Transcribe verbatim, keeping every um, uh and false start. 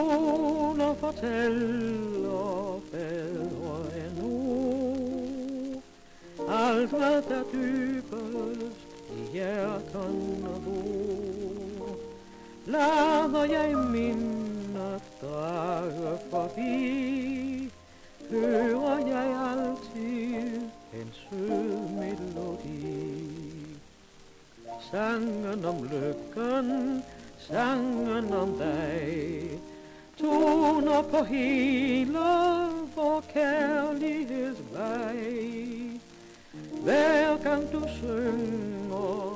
toner fortæller bedre end ord. Alt hvad der dybest i hjerterne bor, lader jeg mindet drage forbi. Hører jeg altid en sød melodi. Sangen om lykken, sangen om dig, toner på hele vor kærlighedsvej. Hver gang du synger